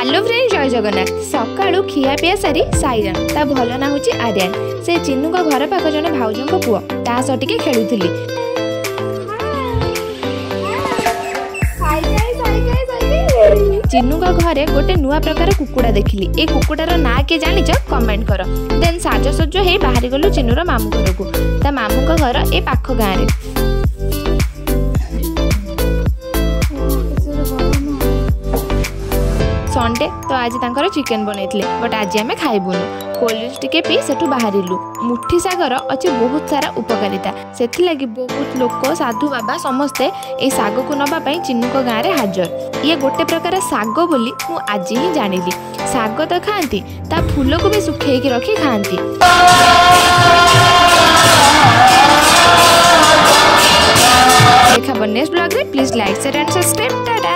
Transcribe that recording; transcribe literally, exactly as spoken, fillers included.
Hello friend, जय जगन्नाथ। सकाळू खिया पिया सारी साईराम ता भल ना होची आर्यन से चिन्नू का घर पाख जने भाउजों को पुओ ता सह टिके खेलुथिली। चिन्नू का घरे गोटे नुआ प्रकार कुकुड़ा देखिली। ए कुकुड़ार ना के जानिच कमेंट कर। देन साजसज हे बाहरी गलु चिन्नूर मामू घर को। ता मामू का घर ए पाख गाँ रे। संडे तो आज तांकर चिकेन बनैथिले बट आज आमे खाइबुनु। कोल्ड ड्रिंक्स टिके पी सेठू बाहरिलु। मुठी सागर अच्छी बहुत सारा उपकारिता सेथि लगी बहुत लोक साधु बाबा समस्ते ए साग को नबा पई चिन्नू को गाँ रे हाजर। ये गोटे प्रकार साग बोली मु आज ही जानिली। साग तो खाती ता फूल को भी सुखे की रखी खाती। देखा नेक्स्ट ब्लॉग रे। Please like share and subscribe. Tata.